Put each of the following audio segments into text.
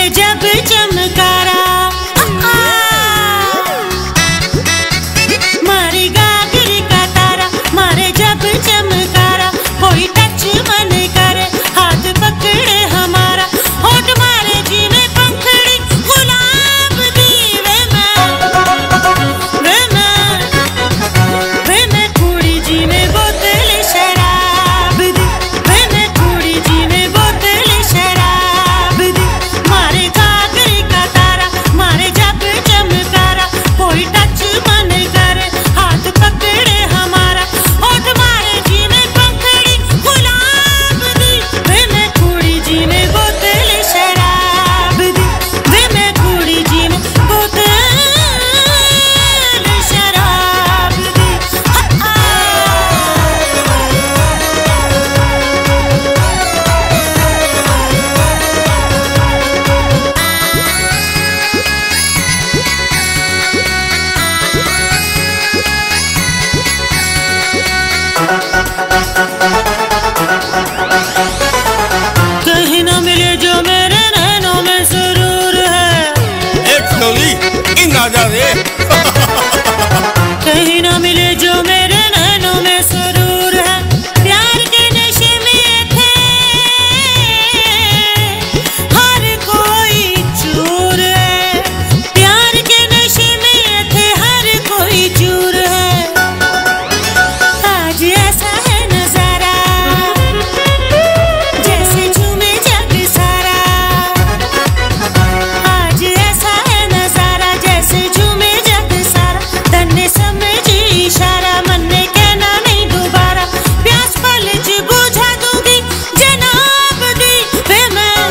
जब चमकारा मारे गागरी का तारा, मारे जब चमकारा, कोई टच मन करे, हाथ पकड़े हमारा, होठ मारे जी में पंखड़ी, गुलाब दी वे मैं कुड़ी जी में बोतल शराब दी, वे मैं कुड़ी जी में बोतल शराब दी, मारे गागरी का तारा, मारे जब चमकारा, कोई टच मन करे, हाथ पकड़े हमारा, होठ मारे जी में पंखड़ी, गुलाब दी, वे मैं कुड़ी जी में बोतल शराब दी, वे मैं कुड़ी जी में बोतल शराब दी। कहीं ना मिले जो मेरे नैनों में सुरूर है, इन आजा रे। कहीं ना मिले जो मेरे नैनों में सुरूर है, प्यार के नशे में थे हर कोई चूर है, प्यार के नशे में थे हर कोई चूर है, आज ऐसा है नजारा जैसे झूमे जग सारा, आज ऐसा है नजारा जैसे झूमे जग सारा, तन ने समझी इशारा, मन ने कहना नहीं दोबारा, प्यास पलच बुझा दूंगी जनाब दी, वे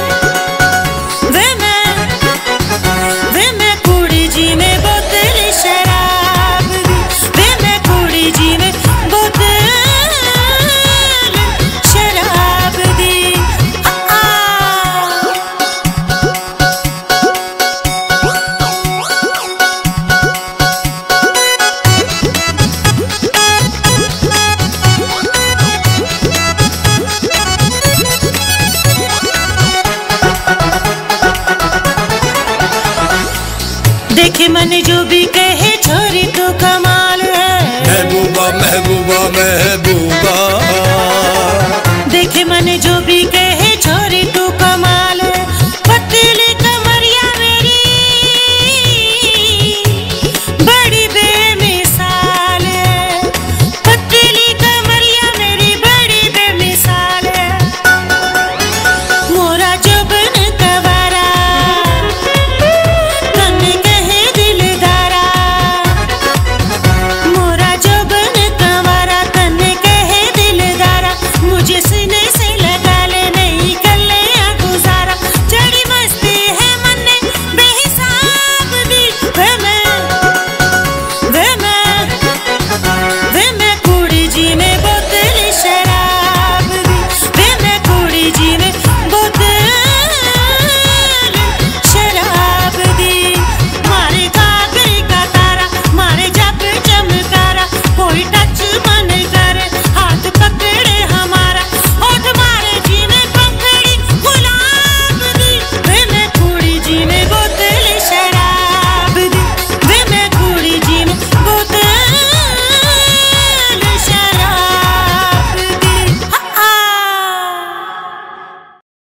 मैं कुड़ी जी में बोतल शराब दी, वे मैं कुड़ी जी में बोतल शराब दी। देखे मन जो भी कहे छोरी तो कमाल है, महबूबा महबूबा महबूबा